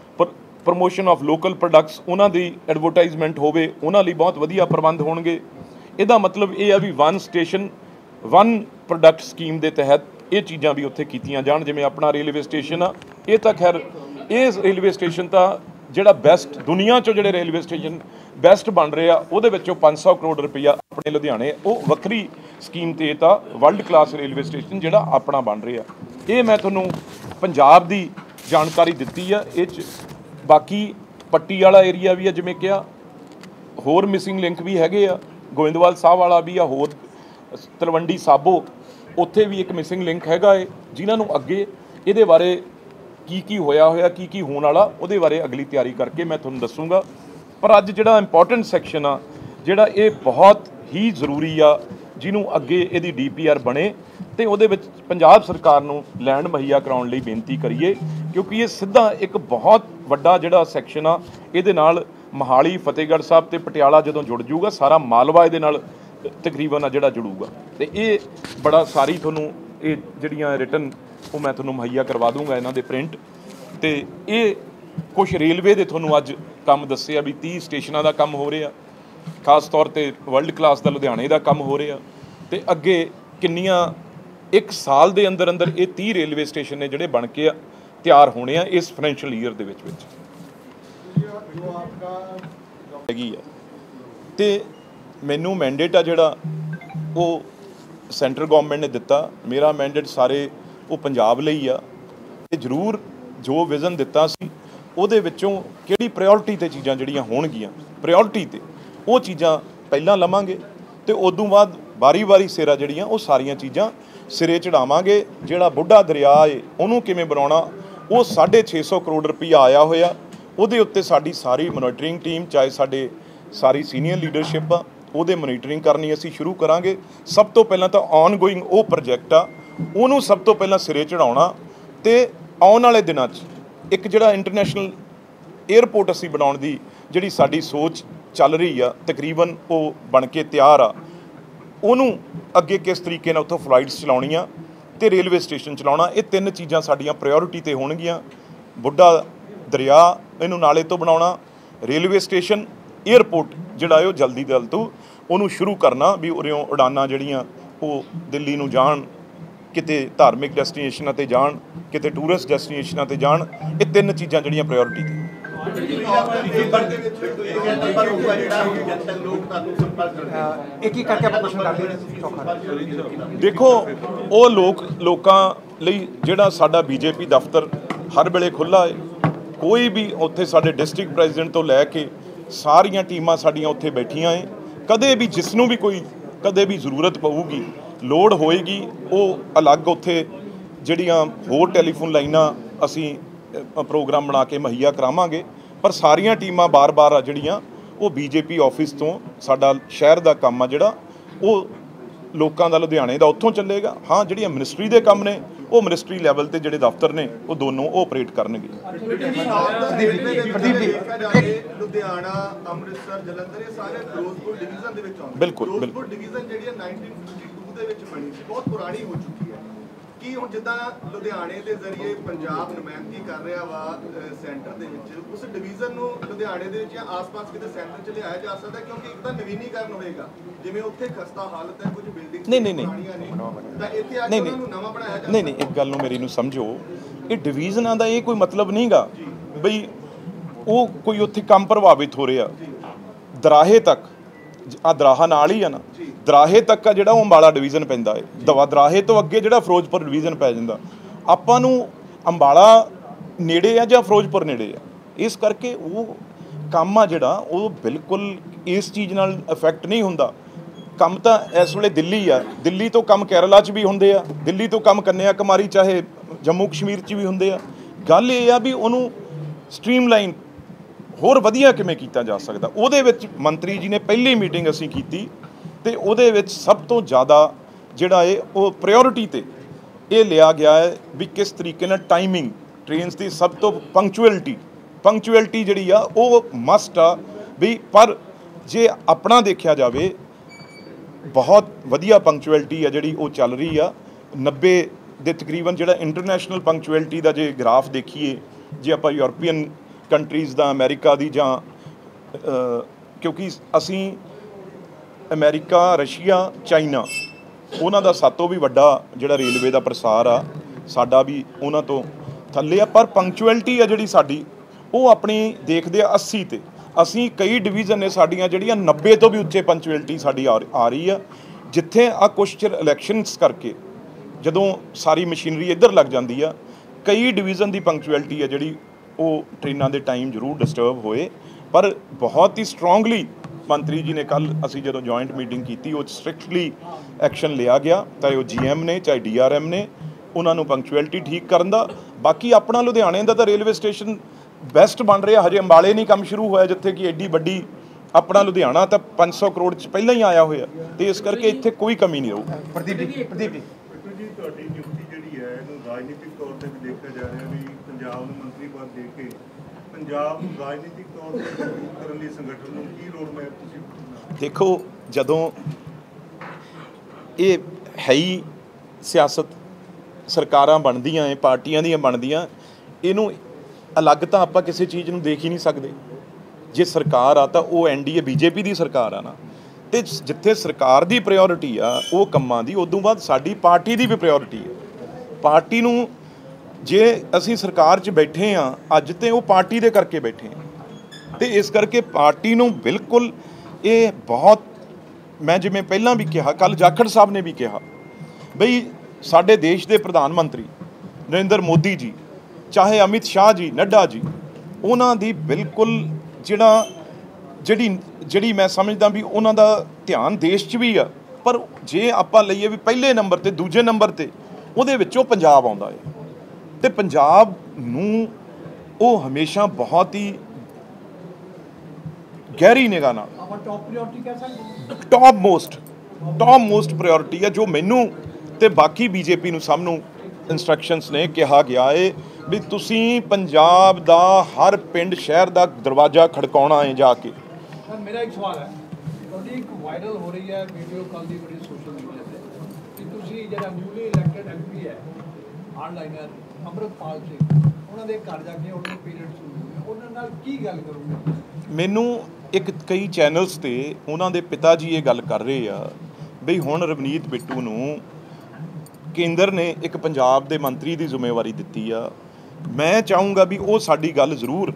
Speaker 1: ਪ੍ਰਮੋਸ਼ਨ ਆਫ ਲੋਕਲ ਪ੍ਰੋਡਕਟਸ ਉਹਨਾਂ ਦੀ ਐਡਵਰਟਾਈਜ਼ਮੈਂਟ ਹੋਵੇ, ਉਹਨਾਂ ਲਈ ਬਹੁਤ ਵਧੀਆ ਪ੍ਰਬੰਧ ਹੋਣਗੇ। ਇਹਦਾ ਮਤਲਬ ਇਹ ਆ ਵੀ one station one product scheme ਦੇ ਤਹਿਤ ਇਹ ਚੀਜ਼ਾਂ ਵੀ ਉੱਥੇ ਕੀਤੀਆਂ ਜਾਣ। ਜਿਵੇਂ ਆਪਣਾ ਰੇਲਵੇ ਸਟੇਸ਼ਨ ਆ, ਇਹ ਤਾਂ ਖੈਰ ਇਹ ਰੇਲਵੇ ਸਟੇਸ਼ਨ ਤਾਂ ਜਿਹੜਾ ਬੈਸਟ ਦੁਨੀਆ 'ਚੋਂ ਜਿਹੜੇ ਰੇਲਵੇ ਸਟੇਸ਼ਨ ਬੈਸਟ ਬਣ ਰਹੇ ਆ ਉਹਦੇ ਵਿੱਚੋਂ 500 ਕਰੋੜ ਰੁਪਈਆ ਆਪਣੇ ਲੁਧਿਆਣੇ ਉਹ ਵੱਖਰੀ ਸਕੀਮ 'ਤੇ ਤਾਂ ਵਰਲਡ ਕਲਾਸ ਰੇਲਵੇ ਸਟੇਸ਼ਨ ਜਿਹੜਾ ਆਪਣਾ ਬਣ ਰਿਹਾ। ਇਹ ਮੈਂ ਤੁਹਾਨੂੰ ਪੰਜਾਬ ਦੀ ਜਾਣਕਾਰੀ ਦਿੱਤੀ ਆ। ਇਹ 'ਚ ਬਾਕੀ ਪੱਟੀ ਵਾਲਾ ਏਰੀਆ ਵੀ ਆ, ਜਿਵੇਂ ਕਿਹਾ, ਹੋਰ ਮਿਸਿੰਗ ਲਿੰਕ ਵੀ ਹੈਗੇ ਆ, ਗੋਇੰਦਵਾਲ ਸਾਹਿਬ ਵਾਲਾ ਵੀ ਆ, ਹੋਰ ਤਲਵੰਡੀ ਸਾਬੋ ਉੱਥੇ ਵੀ ਇੱਕ ਮਿਸਿੰਗ ਲਿੰਕ ਹੈਗਾ ਏ, ਜਿਨ੍ਹਾਂ ਨੂੰ ਅੱਗੇ ਇਹਦੇ ਬਾਰੇ ਕੀ ਹੋਇਆ ਕੀ ਹੋਣ ਵਾਲਾ ਉਹਦੇ ਬਾਰੇ ਅਗਲੀ ਤਿਆਰੀ ਕਰਕੇ ਮੈਂ ਤੁਹਾਨੂੰ ਦੱਸੂਗਾ। ਪਰ ਅੱਜ ਜਿਹੜਾ ਇੰਪੋਰਟੈਂਟ ਸੈਕਸ਼ਨ ਆ ਜਿਹੜਾ ਇਹ ਬਹੁਤ ਹੀ ਜ਼ਰੂਰੀ ਆ, ਜਿਹਨੂੰ ਅੱਗੇ ਇਹਦੀ DPR ਬਣੇ ਤੇ ਉਹਦੇ ਵਿੱਚ ਪੰਜਾਬ ਸਰਕਾਰ ਨੂੰ ਲੈਂਡ ਮੁਹੱਈਆ ਕਰਾਉਣ ਲਈ ਬੇਨਤੀ ਕਰੀਏ, ਕਿਉਂਕਿ ਇਹ ਸਿੱਧਾ ਇੱਕ ਬਹੁਤ ਵੱਡਾ ਜਿਹੜਾ ਸੈਕਸ਼ਨ ਆ, ਇਹਦੇ ਨਾਲ ਮੋਹਾਲੀ, ਫਤਿਹਗੜ੍ਹ ਸਾਹਿਬ ਤੇ ਪਟਿਆਲਾ ਜਦੋਂ ਜੁੜ ਜੂਗਾ, ਸਾਰਾ ਮਾਲਵਾ ਇਹਦੇ ਨਾਲ ਤਕਰੀਬਨ ਆ ਜਿਹੜਾ ਜੁੜੂਗਾ। ਤੇ ਇਹ ਬੜਾ ਸਾਰੀ ਤੁਹਾਨੂੰ ਇਹ ਜਿਹੜੀਆਂ ਰਿਟਨ ਉਹ ਮੈਂ ਤੁਹਾਨੂੰ ਮੁਹੱਈਆ ਕਰਵਾ ਦੂੰਗਾ ਇਹਨਾਂ ਦੇ ਪ੍ਰਿੰਟ। ਤੇ ਇਹ ਕੁਛ ਰੇਲਵੇ ਦੇ ਤੁਹਾਨੂੰ ਅੱਜ ਕੰਮ ਦੱਸਿਆ ਵੀ 30 ਸਟੇਸ਼ਨਾਂ ਦਾ ਕੰਮ ਹੋ ਰਿਹਾ, ਖਾਸ ਤੌਰ 'ਤੇ ਵਰਲਡ ਕਲਾਸ ਦਾ ਲੁਧਿਆਣੇ ਦਾ ਕੰਮ ਹੋ ਰਿਹਾ, ਤੇ ਅੱਗੇ ਕਿੰਨੀਆਂ ਇੱਕ ਸਾਲ ਦੇ ਅੰਦਰ ਇਹ 30 ਰੇਲਵੇ ਸਟੇਸ਼ਨ ਨੇ ਜਿਹੜੇ ਬਣ ਕੇ ਤਿਆਰ ਹੋਣੇ ਆ ਇਸ ਫਾਈਨੈਂਸ਼ੀਅਲ ਈਅਰ ਦੇ ਵਿੱਚ ਹੈਗੀ ਆ। ਤੇ ਮੈਨੂੰ ਮੈਂਡੇਟ ਆ ਜਿਹੜਾ ਉਹ ਸੈਂਟਰ ਗੌਰਮੈਂਟ ਨੇ ਦਿੱਤਾ, ਮੇਰਾ ਮੈਂਡੇਟ ਸਾਰੇ ਉਹ ਪੰਜਾਬ ਲਈ ਆ। ਤੇ ਜ਼ਰੂਰ ਜੋ ਵਿਜ਼ਨ ਦਿੱਤਾ ਸੀ ਉਹਦੇ ਵਿੱਚੋਂ ਕਿਹੜੀ ਪ੍ਰਾਇਓਰਟੀ 'ਤੇ ਚੀਜ਼ਾਂ ਜਿਹੜੀਆਂ ਹੋਣਗੀਆਂ, ਪ੍ਰਾਇਓਰਟੀ 'ਤੇ ਉਹ ਚੀਜ਼ਾਂ ਪਹਿਲਾਂ ਲਵਾਂਗੇ। ਤੇ ਉਦੋਂ ਬਾਅਦ ਵਾਰੀ ਸਿਰਾ ਜਿਹੜੀਆਂ ਉਹ ਸਾਰੀਆਂ ਚੀਜ਼ਾਂ ਸਿਰੇ ਚੜਾਵਾਂਗੇ। ਜਿਹੜਾ ਬੁੱਢਾ ਦਰਿਆ ਏ ਉਹਨੂੰ ਕਿਵੇਂ ਬਣਾਉਣਾ, ਉਹ 650 ਕਰੋੜ ਰੁਪਈਆ ਆਇਆ ਹੋਇਆ, ਉਹਦੇ ਉੱਤੇ ਸਾਡੀ ਸਾਰੀ ਮੋਨੀਟਰਿੰਗ ਟੀਮ, ਚਾਹੇ ਸਾਡੇ ਸਾਰੀ ਸੀਨੀਅਰ ਲੀਡਰਸ਼ਿਪ ਆ, ਉਹਦੇ ਮੋਨੀਟਰਿੰਗ ਕਰਨੀ ਅਸੀਂ ਸ਼ੁਰੂ ਕਰਾਂਗੇ। ਸਭ ਤੋਂ ਪਹਿਲਾਂ ਤਾਂ ਔਨਗੋਇੰਗ ਉਹ ਪ੍ਰੋਜੈਕਟ ਆ, ਉਹਨੂੰ ਸਭ ਤੋਂ ਪਹਿਲਾਂ ਸਿਰੇ ਚੜਾਉਣਾ, ਤੇ ਆਉਣ ਵਾਲੇ ਦਿਨਾਂ 'ਚ ਇੱਕ ਜਿਹੜਾ ਇੰਟਰਨੈਸ਼ਨਲ ਏਅਰਪੋਰਟ ਅਸੀਂ ਬਣਾਉਣ ਦੀ ਜਿਹੜੀ ਸਾਡੀ ਸੋਚ ਚੱਲ ਰਹੀ ਆ, ਤਕਰੀਬਨ ਉਹ ਬਣ ਕੇ ਤਿਆਰ ਆ। ਉਹਨੂੰ ਅੱਗੇ ਕਿਸ ਤਰੀਕੇ ਨਾਲ ਉੱਥੋਂ ਫਲਾਈਟਸ ਚਲਾਉਣੀਆਂ ਤੇ ਰੇਲਵੇ ਸਟੇਸ਼ਨ ਚਲਾਉਣਾ, ਇਹ 3 ਚੀਜ਼ਾਂ ਸਾਡੀਆਂ ਪ੍ਰਾਇਓਰਿਟੀ 'ਤੇ ਹੋਣਗੀਆਂ। ਬੁੱਢਾ ਦਰਿਆ ਇਹਨੂੰ ਨਾਲੇ ਤੋਂ ਬਣਾਉਣਾ, ਰੇਲਵੇ ਸਟੇਸ਼ਨ, ਏਅਰਪੋਰਟ ਜਿਹੜਾ ਹੈ ਉਹ ਜਲਦੀ ਤੋਂ ਜਲਦੀ ਉਹਨੂੰ ਸ਼ੁਰੂ ਕਰਨਾ, ਵੀ ਉਰਿਓਂ ਉਡਾਨਾਂ ਜਿਹੜੀਆਂ ਉਹ ਦਿੱਲੀ ਨੂੰ ਜਾਣ, ਕਿਤੇ ਧਾਰਮਿਕ ਡੈਸਟੀਨੇਸ਼ਨਾਂ 'ਤੇ ਜਾਣ, ਕਿਤੇ ਟੂਰਿਸਟ ਡੈਸਟੀਨੇਸ਼ਨਾਂ 'ਤੇ ਜਾਣ। ਇਹ 3 ਚੀਜ਼ਾਂ ਜਿਹੜੀਆਂ ਪ੍ਰਾਇਓਰਿਟੀ 'ਤੇ। ਦੇਖੋ, ਉਹ ਲੋਕਾਂ ਲਈ ਜਿਹੜਾ ਸਾਡਾ ਬੀਜੇਪੀ ਦਫ਼ਤਰ ਹਰ ਵੇਲੇ ਖੁੱਲ੍ਹਾ ਹੈ। ਕੋਈ ਵੀ ਉੱਥੇ ਸਾਡੇ ਡਿਸਟ੍ਰਿਕਟ ਪ੍ਰੈਜ਼ੀਡੈਂਟ ਤੋਂ ਲੈ ਕੇ ਸਾਰੀਆਂ ਟੀਮਾਂ ਸਾਡੀਆਂ ਉੱਥੇ ਬੈਠੀਆਂ ਹੈ। ਕਦੇ ਵੀ ਜਿਸ ਨੂੰ ਵੀ ਕਦੇ ਵੀ ਜ਼ਰੂਰਤ ਪਊਗੀ, ਲੋੜ ਹੋਏਗੀ, ਉਹ ਅਲੱਗ ਉੱਥੇ ਜਿਹੜੀਆਂ ਹੋਰ ਟੈਲੀਫੋਨ ਲਾਈਨਾਂ ਅਸੀਂ ਪ੍ਰੋਗਰਾਮ ਬਣਾ ਕੇ ਮੁਹੱਈਆ ਕਰਾਵਾਂਗੇ। ਪਰ ਸਾਰੀਆਂ ਟੀਮਾਂ ਬਾਰ-ਬਾਰ ਆ ਜਿਹੜੀਆਂ ਉਹ ਬੀਜੇਪੀ ਆਫਿਸ ਤੋਂ, ਸਾਡਾ ਸ਼ਹਿਰ ਦਾ ਕੰਮ ਆ ਜਿਹੜਾ ਉਹ ਲੋਕਾਂ ਦਾ, ਲੁਧਿਆਣੇ ਦਾ ਉੱਥੋਂ ਚੱਲੇਗਾ। ਹਾਂ, ਜਿਹੜੀਆਂ ਮਿਨਿਸਟਰੀ ਦੇ ਕੰਮ ਨੇ ਉਹ ਮਿਨਿਸਟਰੀ ਲੈਵਲ ਤੇ ਜਿਹੜੇ ਦਫ਼ਤਰ ਨੇ ਉਹ ਦੋਨੋਂ ਉਹ ਆਪਰੇਟ ਕਰਨਗੇ।
Speaker 2: ਲੁਧਿਆਣਾ, ਅੰਮ੍ਰਿਤਸਰ, ਜਲੰਧਰ, ਇਹ ਸਾਰੇ ਫਿਰੋਜ਼ਪੁਰ ਡਿਵੀਜ਼ਨ ਦੇ ਵਿੱਚ ਆਉਂਦੇ।
Speaker 1: ਬਿਲਕੁਲ
Speaker 2: ਫਿਰੋਜ਼ਪੁਰ ਡਿਵੀਜ਼ਨ ਜਿਹੜੀ 1952 ਦੇ ਵਿੱਚ ਬਣੀ ਸੀ, ਬਹੁਤ ਪੁਰਾਣੀ ਹੋ ਚੁੱਕੀ ਹੈ। ਕੀ ਹੁਣ ਜਿੱਦਾਂ ਲੁਧਿਆਣੇ ਦੇ ਜ਼ਰੀਏ ਪੰਜਾਬ ਨੁਮਾਇੰਦਗੀ ਕਰ ਰਿਹਾ ਵਾ ਸੈਂਟਰ ਦੇ ਵਿੱਚ, ਉਸ ਡਿਵੀਜ਼ਨ ਨੂੰ ਲੁਧਿਆਣੇ ਦੇ ਵਿੱਚ ਜਾਂ ਆਸ-ਪਾਸ ਕਿਤੇ ਸੈਂਟਰ 'ਚ ਲਿਆਇਆ ਜਾ ਸਕਦਾ? ਕਿਉਂਕਿ ਇੱਕ ਤਾਂ ਨਵੀਨੀਕਰਨ ਹੋਏਗਾ, ਜਿਵੇਂ ਉੱਥੇ ਖਸਤਾ ਹਾਲਤ ਹੈ, ਕੁਝ ਬਿਲਡਿੰਗਸ ਪੁਰਾਣੀਆਂ ਨੇ, ਤਾਂ ਇੱਥੇ ਆ ਕੇ ਉਹਨਾਂ ਨੂੰ ਨਵਾਂ ਬਣਾਇਆ ਜਾ ਸਕਦਾ।
Speaker 1: ਨਹੀਂ, ਇੱਕ ਗੱਲ ਨੂੰ ਮੇਰੀ ਨੂੰ ਸਮਝੋ, ਇਹ ਡਿਵੀਜ਼ਨਾਂ ਦਾ ਇਹ ਕੋਈ ਮਤਲਬ ਨਹੀਂਗਾ ਬਈ ਉਹ ਕੋਈ ਉੱਥੇ ਕੰਮ ਪ੍ਰਭਾਵਿਤ ਹੋ ਰਿਹਾ। ਦਰਾਹੇ ਤੱਕ, ਆ ਦਰਾਹਾ ਨਾਲ ਹੀ ਆ ਨਾ, ਦਰਾਹੇ ਤੱਕ ਆ ਜਿਹੜਾ ਉਹ ਅੰਬਾਲਾ ਡਿਵੀਜ਼ਨ ਪੈਂਦਾ ਹੈ। ਦਰਾਹੇ ਤੋਂ ਅੱਗੇ ਜਿਹੜਾ ਫਿਰੋਜ਼ਪੁਰ ਡਿਵੀਜ਼ਨ ਪੈ ਜਾਂਦਾ। ਆਪਾਂ ਨੂੰ ਅੰਬਾਲਾ ਨੇੜੇ ਆ ਜਾਂ ਫਿਰੋਜ਼ਪੁਰ ਨੇੜੇ ਆ, ਇਸ ਕਰਕੇ ਉਹ ਕੰਮ ਆ ਜਿਹੜਾ ਉਹ ਬਿਲਕੁਲ ਇਸ ਚੀਜ਼ ਨਾਲ ਇਫੈਕਟ ਨਹੀਂ ਹੁੰਦਾ। ਕੰਮ ਤਾਂ ਇਸ ਵੇਲੇ ਦਿੱਲੀ ਆ, ਦਿੱਲੀ ਤੋਂ ਕੰਮ ਕੇਰਲਾ 'ਚ ਵੀ ਹੁੰਦੇ ਆ, ਦਿੱਲੀ ਤੋਂ ਕੰਮ ਕੰਨਿਆ ਕੁਮਾਰੀ ਚਾਹੇ ਜੰਮੂ ਕਸ਼ਮੀਰ 'ਚ ਵੀ ਹੁੰਦੇ ਆ। ਗੱਲ ਇਹ ਆ ਵੀ ਉਹਨੂੰ ਸਟ੍ਰੀਮਲਾਈਨ ਹੋਰ ਵਧੀਆ ਕਿਵੇਂ ਕੀਤਾ ਜਾ ਸਕਦਾ। ਉਹਦੇ ਵਿੱਚ ਮੰਤਰੀ ਜੀ ਨੇ ਪਹਿਲੀ ਮੀਟਿੰਗ ਅਸੀਂ ਕੀਤੀ ਤੇ ਉਹਦੇ ਵਿੱਚ ਸਭ ਤੋਂ ਜ਼ਿਆਦਾ ਜਿਹੜਾ ਹੈ ਉਹ ਪ੍ਰਾਇਓਰਿਟੀ 'ਤੇ ਇਹ ਲਿਆ ਗਿਆ ਹੈ ਵੀ ਕਿਸ ਤਰੀਕੇ ਨਾਲ ਟਾਈਮਿੰਗ ਟ੍ਰੇਨਸ ਦੀ, ਸਭ ਤੋਂ ਪੰਕਚੁਅਲਿਟੀ ਜਿਹੜੀ ਆ ਉਹ ਮਸਟ ਆ ਵੀ। ਪਰ ਜੇ ਆਪਣਾ ਦੇਖਿਆ ਜਾਵੇ, ਬਹੁਤ ਵਧੀਆ ਪੰਕਚੁਅਲਿਟੀ ਆ ਜਿਹੜੀ ਉਹ ਚੱਲ ਰਹੀ ਆ। 90 ਦੇ ਤਕਰੀਬਨ ਜਿਹੜਾ ਇੰਟਰਨੈਸ਼ਨਲ ਪੰਕਚੁਅਲਿਟੀ ਦਾ ਜੇ ਗ੍ਰਾਫ ਦੇਖੀਏ, ਜੇ ਆਪਾਂ ਯੂਰਪੀਅਨ ਕੰਟਰੀਜ਼ ਦਾ, ਅਮਰੀਕਾ ਦੀ, ਜਾਂ ਕਿਉਂਕਿ ਅਸੀਂ ਅਮਰੀਕਾ, ਰਸ਼ੀਆ, ਚਾਈਨਾ, ਉਹਨਾਂ ਦਾ ਸਾਤੋਂ ਵੀ ਵੱਡਾ ਜਿਹੜਾ ਰੇਲਵੇ ਦਾ ਪ੍ਰਸਾਰ ਆ, ਸਾਡਾ ਵੀ ਉਹਨਾਂ ਤੋਂ ਥੱਲੇ ਆ। ਪਰ ਪੰਕਚੁਅਲਿਟੀ ਆ ਜਿਹੜੀ ਸਾਡੀ ਉਹ ਆਪਣੀ ਦੇਖਦੇ ਆ 80 'ਤੇ। ਅਸੀਂ ਕਈ ਡਿਵੀਜ਼ਨ ਨੇ ਸਾਡੀਆਂ ਜਿਹੜੀਆਂ 90 ਤੋਂ ਵੀ ਉੱਚੇ ਪੰਕਚੁਅਲਿਟੀ ਸਾਡੀ ਆ ਰਹੀ ਆ। ਜਿੱਥੇ ਆ ਕੁਛ ਚਿਰ ਇਲੈਕਸ਼ਨਸ ਕਰਕੇ ਜਦੋਂ ਸਾਰੀ ਮਸ਼ੀਨਰੀ ਇੱਧਰ ਲੱਗ ਜਾਂਦੀ ਆ, ਕਈ ਡਿਵੀਜ਼ਨ ਦੀ ਪੰਕਚੁਅਲਿਟੀ ਆ ਜਿਹੜੀ ਉਹ ਟ੍ਰੇਨਾਂ ਦੇ ਟਾਈਮ ਜ਼ਰੂਰ ਡਿਸਟਰਬ ਹੋਏ। ਪਰ ਬਹੁਤ ਹੀ ਸਟਰੋਂਗਲੀ ਮੰਤਰੀ ਜੀ ਨੇ ਕੱਲ੍ਹ ਅਸੀਂ ਜਦੋਂ ਜੁਆਇੰਟ ਮੀਟਿੰਗ ਕੀਤੀ, ਉਹ ਸਟ੍ਰਿਕਟਲੀ ਐਕਸ਼ਨ ਲਿਆ ਗਿਆ, ਚਾਹੇ ਉਹ GM ਨੇ ਚਾਹੇ DRM ਨੇ, ਉਹਨਾਂ ਨੂੰ ਪੰਕਚੁਅਲਿਟੀ ਠੀਕ ਕਰਨ ਦਾ। ਬਾਕੀ ਆਪਣਾ ਲੁਧਿਆਣੇ ਦਾ ਤਾਂ ਰੇਲਵੇ ਸਟੇਸ਼ਨ ਬੈਸਟ ਬਣ ਰਿਹਾ, ਹਜੇ ਅੰਬਾਲੇ ਨਹੀਂ ਕੰਮ ਸ਼ੁਰੂ ਹੋਇਆ, ਜਿੱਥੇ ਕਿ ਐਡੀ ਵੱਡੀ ਆਪਣਾ ਲੁਧਿਆਣਾ ਤਾਂ 500 ਕਰੋੜ 'ਚ ਪਹਿਲਾਂ ਹੀ ਆਇਆ ਹੋਇਆ, ਤੇ ਇਸ ਕਰਕੇ ਇੱਥੇ ਕੋਈ ਕਮੀ ਨਹੀਂ ਰਹੂ।
Speaker 3: ਪ੍ਰਦੀਪ ਜੀ ਤੁਹਾਡੀ ਨਿਯੁਕਤੀ ਜਿਹੜੀ ਹੈ ਇਹਨੂੰ ਰਾਜਨੀਤਿਕ ਤੌਰ ਤੇ ਵੀ ਦੇਖਿਆ ਜਾ ਰਿਹਾ ਵੀ ਪੰਜਾਬ ਨੂੰ ਮੰਤਰੀ ਪਦ ਦੇ ਕੇ ਪੰਜਾਬ ਨੂੰ ਰਾਜਨੀਤਿਕ ਤੌਰ ਤੇ ਕਰਨ ਲਈ ਸੰਗਠਨ ਨੂੰ ਕੀ ਰੋਡ ਮੈਪ ਤੁਸੀਂ
Speaker 1: ਦੇਖੋ, ਜਦੋਂ ਇਹ ਹੈ ਹੀ ਸਿਆਸਤ, ਸਰਕਾਰਾਂ ਬਣਦੀਆਂ ਹੈ, ਪਾਰਟੀਆਂ ਦੀਆਂ ਬਣਦੀਆਂ, ਇਹਨੂੰ ਅਲੱਗ ਤਾਂ ਆਪਾਂ ਕਿਸੇ ਚੀਜ਼ ਨੂੰ ਦੇਖ ਹੀ ਨਹੀਂ ਸਕਦੇ। ਜੇ ਸਰਕਾਰ ਆ ਤਾਂ ਉਹ NDA BJP ਦੀ ਸਰਕਾਰ ਆ ਨਾ, ਤੇ ਜਿੱਥੇ ਸਰਕਾਰ ਦੀ ਪ੍ਰਾਇਓਰਿਟੀ ਆ ਉਹ ਕੰਮਾਂ ਦੀ, ਉਦੋਂ ਬਾਅਦ ਸਾਡੀ ਪਾਰਟੀ ਦੀ ਵੀ ਪ੍ਰਾਇਓਰਿਟੀ ਹੈ। ਪਾਰਟੀ ਨੂੰ ਜੇ ਅਸੀਂ ਸਰਕਾਰ 'ਚ ਬੈਠੇ ਆ ਅੱਜ, ਤੇ ਉਹ ਪਾਰਟੀ ਦੇ ਕਰਕੇ ਬੈਠੇ ਆ, ਤੇ ਇਸ ਕਰਕੇ ਪਾਰਟੀ ਨੂੰ ਬਿਲਕੁਲ ਇਹ ਬਹੁਤ, ਮੈਂ ਜਿਵੇਂ ਪਹਿਲਾਂ ਵੀ ਕਿਹਾ, ਕੱਲ੍ਹ ਜਾਖੜ ਸਾਹਿਬ ਨੇ ਵੀ ਕਿਹਾ ਬਈ ਸਾਡੇ ਦੇਸ਼ ਦੇ ਪ੍ਰਧਾਨ ਮੰਤਰੀ ਨਰਿੰਦਰ ਮੋਦੀ ਜੀ, ਚਾਹੇ ਅਮਿਤ ਸ਼ਾਹ ਜੀ, ਨੱਡਾ ਜੀ, ਉਹਨਾਂ ਦੀ ਬਿਲਕੁਲ ਜਿਹੜਾ ਜਿਹੜੀ ਮੈਂ ਸਮਝਦਾ ਵੀ ਉਹਨਾਂ ਦਾ ਧਿਆਨ ਦੇਸ਼ 'ਚ ਵੀ ਆ, ਪਰ ਜੇ ਆਪਾਂ ਲਈਏ ਵੀ ਪਹਿਲੇ ਨੰਬਰ ਤੇ ਦੂਜੇ ਨੰਬਰ ਤੇ ਉਹਦੇ ਵਿੱਚੋਂ ਪੰਜਾਬ ਆਉਂਦਾ ਹੈ, ਤੇ ਪੰਜਾਬ ਨੂੰ ਉਹ ਹਮੇਸ਼ਾ ਬਹੁਤ ਹੀ ਗਹਿਰੀ ਨਿਗਾਹ ਨਾਲ ਟੌਪ ਮੋਸਟ ਪ੍ਰਾਇੋਰਟੀ ਹੈ, ਜੋ ਮੈਨੂੰ ਤੇ ਬਾਕੀ ਬੀਜੇਪੀ ਨੂੰ ਸਭ ਨੂੰ ਇੰਸਟਰਕਸ਼ਨਸ ਨੇ ਕਿਹਾ ਗਿਆ ਹੈ ਵੀ ਤੁਸੀਂ ਪੰਜਾਬ ਦਾ ਹਰ ਪਿੰਡ ਸ਼ਹਿਰ ਦਾ ਦਰਵਾਜ਼ਾ ਖੜਕਾਉਣਾ ਹੈ ਜਾ ਕੇ।
Speaker 4: ਮੇਰਾ ਇੱਕ ਸਵਾਲ ਹੈ, ਤੁਹਾਡੀ ਇੱਕ ਵਾਇਰਲ ਹੋ ਰਹੀ ਹੈ ਵੀਡੀਓ ਕਾਲ ਦੀ ਬੜੀ ਸੋਸ਼ਲ ਮੀਡੀਆ ਤੇ ਕਿ ਤੁਸੀਂ ਜਿਹੜਾ ਨਿਊਲੀ ਇਲੈਕਟਡ ਐਮਪੀ ਹੈ ਆਨਲਾਈਨਰ ਅੰਮ੍ਰਿਤਪਾਲ ਸਿੰਘ, ਉਹਨਾਂ ਦੇ ਘਰ ਜਾ ਕੇ ਉਹਨਾਂ ਪੇਰੈਂਟਸ ਉਹਨਾਂ ਨਾਲ ਕੀ ਗੱਲ ਕਰੋਗੇ?
Speaker 1: ਮੈਨੂੰ ਕਈ ਚੈਨਲਸ ਤੇ ਉਹਨਾਂ ਦੇ ਪਿਤਾ ਜੀ ਇਹ ਗੱਲ ਕਰ ਰਹੇ ਆ ਬਈ ਹੁਣ ਰਵਨੀਤ ਬਿੱਟੂ ਨੂੰ ਕੇਂਦਰ ਨੇ ਇੱਕ ਪੰਜਾਬ ਦੇ ਮੰਤਰੀ ਦੀ ਜ਼ਿੰਮੇਵਾਰੀ ਦਿੱਤੀ ਆ। ਮੈਂ ਚਾਹੂੰਗਾ ਵੀ ਉਹ ਸਾਡੀ ਗੱਲ ਜ਼ਰੂਰ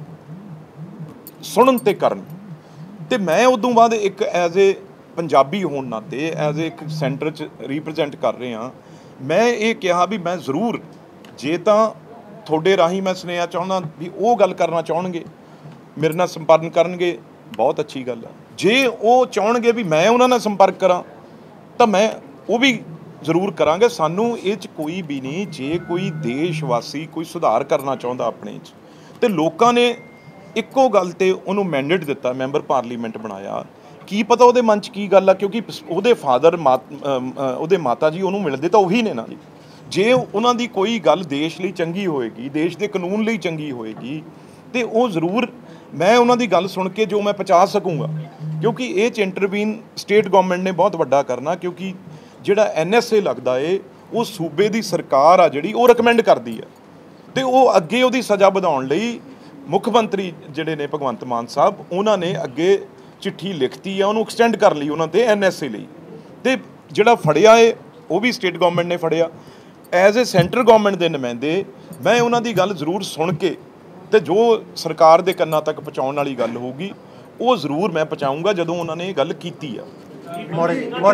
Speaker 1: ਸੁਣਨ ਤੇ ਕਰਨ, ਤੇ ਮੈਂ ਉਦੋਂ ਬਾਅਦ ਇੱਕ ਐਜ਼ ਏ ਪੰਜਾਬੀ ਹੋਣ ਨਾਤੇ ਐਜ਼ ਏ ਇੱਕ ਸੈਂਟਰ 'ਚ ਰੀਪ੍ਰਜੈਂਟ ਕਰ ਰਹੇ ਹਾਂ, ਮੈਂ ਇਹ ਕਿਹਾ ਵੀ ਮੈਂ ਜ਼ਰੂਰ ਜੇ ਤਾਂ ਤੁਹਾਡੇ ਰਾਹੀਂ ਮੈਂ ਸੁਨੇਹਾ ਚਾਹੁੰਦਾ ਵੀ ਉਹ ਗੱਲ ਕਰਨਾ ਚਾਹਣਗੇ ਮੇਰੇ ਨਾਲ ਸੰਪਰਕ ਕਰਨਗੇ, ਬਹੁਤ ਅੱਛੀ ਗੱਲ ਆ। ਜੇ ਉਹ ਚਾਹਣਗੇ ਵੀ ਮੈਂ ਉਹਨਾਂ ਨਾਲ ਸੰਪਰਕ ਕਰਾਂ ਤਾਂ ਮੈਂ ਉਹ ਵੀ ਜ਼ਰੂਰ ਕਰਾਂਗੇ। ਸਾਨੂੰ ਇਹ 'ਚ ਕੋਈ ਵੀ ਨਹੀਂ, ਜੇ ਕੋਈ ਦੇਸ਼ ਵਾਸੀ ਕੋਈ ਸੁਧਾਰ ਕਰਨਾ ਚਾਹੁੰਦਾ ਆਪਣੇ 'ਚ, ਤੇ ਲੋਕਾਂ ਨੇ ਇੱਕੋ ਗੱਲ ਤੇ ਉਹਨੂੰ ਮੈਂਡੇਟ ਦਿੱਤਾ, ਮੈਂਬਰ ਪਾਰਲੀਮੈਂਟ ਬਣਾਇਆ, ਕੀ ਪਤਾ ਉਹਦੇ ਮਨ 'ਚ ਕੀ ਗੱਲ ਆ, ਕਿਉਂਕਿ ਉਹਦੇ ਫਾਦਰ ਉਹਦੇ ਮਾਤਾ ਜੀ ਉਹਨੂੰ ਮਿਲਦੇ ਤਾਂ ਉਹੀ ਨੇ ਨਾ ਜੀ। ਜੇ ਉਹਨਾਂ ਦੀ ਕੋਈ ਗੱਲ ਦੇਸ਼ ਲਈ ਚੰਗੀ ਹੋਏਗੀ, ਦੇਸ਼ ਦੇ ਕਾਨੂੰਨ ਲਈ ਚੰਗੀ ਹੋਏਗੀ, ਤੇ ਉਹ ਜ਼ਰੂਰ ਮੈਂ ਉਹਨਾਂ ਦੀ ਗੱਲ ਸੁਣ ਕੇ ਜੋ ਮੈਂ ਪਹੁੰਚਾ ਸਕੂੰਗਾ, ਕਿਉਂਕਿ ਇਹ 'ਚ ਇੰਟਰਵੀਨ ਸਟੇਟ ਗਵਰਨਮੈਂਟ ਨੇ ਬਹੁਤ ਵੱਡਾ ਕਰਨਾ, ਕਿਉਂਕਿ ਜਿਹੜਾ NSA ਲੱਗਦਾ ਏ ਉਹ ਸੂਬੇ ਦੀ ਸਰਕਾਰ ਆ ਜਿਹੜੀ ਉਹ ਰეკਮੈਂਡ ਕਰਦੀ ਆ, ਤੇ ਉਹ ਅੱਗੇ ਉਹਦੀ ਸਜ਼ਾ ਵਧਾਉਣ ਲਈ ਮੁੱਖ ਮੰਤਰੀ ਜਿਹੜੇ ਨੇ ਭਗਵੰਤ ਮਾਨ ਸਾਹਿਬ, ਉਹਨਾਂ ਨੇ ਅੱਗੇ ਚਿੱਠੀ ਲਿਖਤੀ ਆ, ਉਹਨੂੰ ਐਕਸਟੈਂਡ ਕਰ ਲਈ ਉਹਨਾਂ ਤੇ NSA ਲਈ, ਤੇ ਜਿਹੜਾ ਫੜਿਆ ਏ ਉਹ ਵੀ ਸਟੇਟ ਗਵਰਨਮੈਂਟ ਨੇ ਫੜਿਆ। ਐਜ਼ ਏ ਸੈਂਟਰ ਗਵਰਨਮੈਂਟ ਦੇ ਨੁਮਾਇੰਦੇ ਮੈਂ ਉਹਨਾਂ ਦੀ ਗੱਲ ਜ਼ਰੂਰ ਸੁਣ ਕੇ ਤੇ ਜੋ ਸਰਕਾਰ ਦੇ ਕੰਨਾਂ ਤੱਕ ਪਹੁੰਚਾਉਣ ਵਾਲੀ ਗੱਲ ਹੋਊਗੀ ਉਹ ਜ਼ਰੂਰ ਮੈਂ ਪਹੁੰਚਾਊਂਗਾ ਜਦੋਂ ਉਹਨਾਂ ਨੇ ਇਹ ਗੱਲ ਕੀਤੀ ਆ।
Speaker 5: ਮੋਰੇ ਜੀ ਇੱਕ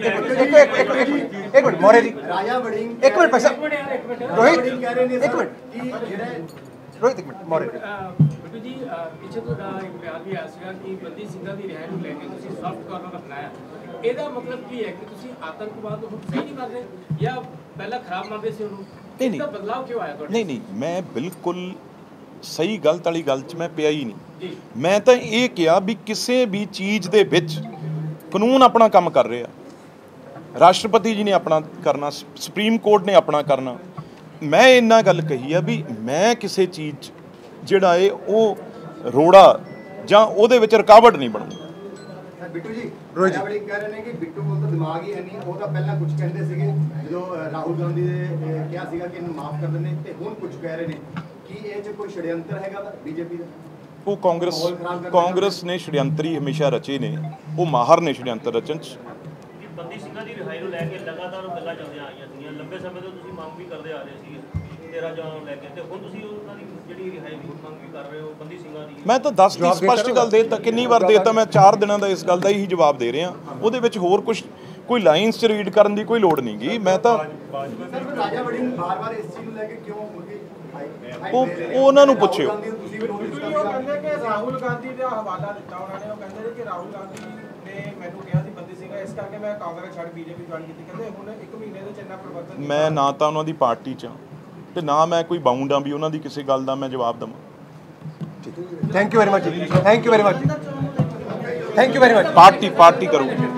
Speaker 5: ਮਿੰਟ ਮੋਰੇ ਜੀ
Speaker 2: ਰਾਜਾ ਵੜਿੰਗ
Speaker 5: ਇੱਕ ਮਿੰਟ ਭਾਈ ਸਾਹਿਬ ਰੋਹਿਤ
Speaker 2: ਕਹਿ ਰਹੇ ਨੇ
Speaker 5: ਇੱਕ ਮਿੰਟ
Speaker 2: ਕਿ ਜਿਹੜਾ
Speaker 5: ਰੋਹਿਤ ਇੱਕ ਮਿੰਟ ਮੋਰੇ
Speaker 6: ਬਿੱਟੂ ਜੀ ਪਿੱਛੇ ਤੁਹਾਡਾ ਇੱਕ ਬਿਆਨ ਵੀ ਆਇਆ ਸੀਗਾ ਕਿ ਬੰਦੀ ਸਿੰਘਾਂ ਦੀ ਰਿਹਾਈ ਨੂੰ ਲੈ ਕੇ ਤੁਸੀਂ ਸੌਫਟ ਕਾਰਨਰ ਅਪਣਾਇਆ, ਇਹਦਾ ਮਤਲਬ ਕੀ ਹੈ ਕਿ ਤੁਸੀਂ ਆਤੰਕਵਾਦ ਨੂੰ ਸਹੀ ਨਹੀਂ ਮੰਨ ਰਹੇ ਜਾਂ ਪਹਿਲਾਂ ਖਰਾਬ ਮੰਨਦੇ ਸੀ ਉਹਨੂੰ?
Speaker 1: ਨਹੀਂ
Speaker 6: ਇਹਦਾ ਬਦਲਾਅ ਕਿਉਂ ਆਇਆ ਤੁਹਾਡੇ?
Speaker 1: ਨਹੀਂ ਮੈਂ ਬਿਲਕੁਲ ਸਹੀ ਗਲਤ ਵਾਲੀ ਗੱਲ 'ਚ ਮੈਂ ਪਿਆ ਹੀ ਨਹੀਂ। ਮੈਂ ਤਾਂ ਇਹ ਕਿਹਾ ਵੀ ਕਿਸੇ ਵੀ ਚੀਜ਼ ਦੇ ਵਿੱਚ ਕਾਨੂੰਨ ਆਪਣਾ ਕੰਮ ਕਰ ਰਿਹਾ, ਰਾਸ਼ਟਰਪਤੀ ਜੀ ਨੇ ਆਪਣਾ ਕਰਨਾ, ਸੁਪਰੀਮ ਕੋਰਟ ਨੇ ਆਪਣਾ ਕਰਨਾ। ਮੈਂ ਇੰਨਾ ਗੱਲ ਕਹੀ ਆ ਵੀ ਮੈਂ ਕਿਸੇ ਚੀਜ਼ 'ਚ ਜਿਹੜਾ ਏ ਉਹ ਰੋੜਾ ਜਾਂ ਉਹਦੇ ਵਿੱਚ ਰੁਕਾਵਟ ਨਹੀਂ ਬਣੂਗੀ।
Speaker 2: ਬਿੱਟੂ ਜੀ ਰਾਜਾ ਵੜਿੰਗ ਕਹਿ ਰਹੇ ਨੇ ਕਿ ਬਿੱਟੂ ਕੋਲ ਤਾਂ ਦਿਮਾਗ ਹੀ ਹੈ ਨਹੀਂ, ਉਹ ਤਾਂ ਪਹਿਲਾਂ ਕੁਝ ਕਹਿੰਦੇ ਸੀਗੇ ਜਦੋਂ ਰਾਹੁਲ ਗਾਂਧੀ ਨੇ ਕਿਹਾ ਸੀਗਾ ਕਿ ਇਹਨੂੰ ਮਾਫ ਕਰ ਦਿੰਦੇ, ਤੇ ਹੁਣ ਕੁਝ ਕਹਿ ਰਹੇ ਨੇ ਕਿ ਇਹ 'ਚ ਕੋਈ ષਡਯੰਤਰ ਹੈਗਾ ਬੀਜੇਪੀ ਦਾ?
Speaker 1: ਉਹ ਕਾਂਗਰਸ ਨੇ षड्यंत्री ਹਮੇਸ਼ਾ ਰਚੇ ਨੇ, ਉਹ ਮਾਹਰ ਨੇ षड्यंत्र ਰਚਣ 'ਚ।
Speaker 7: ਬੰਦੀ ਸਿੰਘਾਂ ਦੀ ਰਿਹਾਈ ਨੂੰ ਲੈ ਕੇ ਲਗਾਤਾਰ ਗੱਲਾਂ ਚੱਲਦੀਆਂ ਆਈਆਂ ਸੀਗੀਆਂ, ਲੰਬੇ ਸਮੇਂ ਤੋਂ ਤੁਸੀਂ ਮੰਗ ਵੀ ਕਰਦੇ ਆ ਰਹੇ ਸੀ 13 ਜੂਨ ਨੂੰ ਲੈ ਕੇ, ਤੇ ਹੁਣ ਤੁਸੀਂ ਉਹਨਾਂ ਦੀ ਜਿਹੜੀ ਰਿਹਾਈ ਦੀ ਮੰਗ ਵੀ ਕਰ ਰਹੇ ਹੋ ਬੰਦੀ ਸਿੰਘਾਂ ਦੀ।
Speaker 1: ਮੈਂ ਤਾਂ 10 ਦੀ ਸਪਸ਼ਟ ਗੱਲ ਦੇ ਦਿੱਤਾ, ਕਿੰਨੀ ਵਾਰ ਦੇ ਦਿੱਤਾ, ਮੈਂ 4 ਦਿਨਾਂ ਦਾ ਇਸ ਗੱਲ ਦਾ ਹੀ ਜਵਾਬ ਦੇ ਰਿਹਾ। ਉਹਦੇ ਵਿੱਚ ਹੋਰ ਕੋਈ ਲਾਈਨਸ 'ਚ ਰੀਡ ਕਰਨ ਦੀ ਕੋਈ ਲੋੜ ਨਹੀਂ ਗੀ। ਮੈਂ ਤਾਂ
Speaker 2: ਰਾਜਾ ਵੜਿੰਗ ਬਾਰ-ਬਾਰ ਇਸ ਚੀਜ਼ ਨੂੰ ਲੈ ਕੇ ਕਿਉਂ
Speaker 1: ਉਹ ਉਹਨਾਂ ਨੂੰ ਪੁੱਛਿਓ।
Speaker 4: ਉਹ ਕਹਿੰਦੇ ਕਿ ਰਾਹੁਲ ਗਾਂਧੀ ਦਾ ਹਵਾਲਾ ਦਿੱਤਾ ਉਹਨਾਂ ਨੇ, ਉਹ ਕਹਿੰਦੇ ਨੇ ਕਿ ਰਾਹੁਲ ਗਾਂਧੀ ਨੇ ਮੈਨੂੰ ਕਿਹਾ ਸੀ ਬੰਦੀ ਸਿੰਘ ਇਸ ਕਰਕੇ ਮੈਂ ਕਾਂਗਰਸ ਛੱਡ ਬੀਜੇਪੀ ਜੁਆਇਨ ਕੀਤੀ। ਕਹਿੰਦੇ ਹੁਣ 1 ਮਹੀਨੇ ਦੇ ਚ ਇੰਨਾ ਪਰਿਵਰਤਨ।
Speaker 1: ਮੈਂ ਨਾ ਤਾਂ ਉਹਨਾਂ ਦੀ ਪਾਰਟੀ 'ਚ ਤੇ ਨਾ ਮੈਂ ਕੋਈ ਬਾਉਂਡ ਆ ਵੀ ਉਹਨਾਂ ਦੀ ਕਿਸੇ ਗੱਲ ਦਾ ਮੈਂ ਜਵਾਬ ਦੇਵਾਂ।
Speaker 5: Thank you very much thank you very much thank you very much
Speaker 1: party ਕਰੂਗੀ।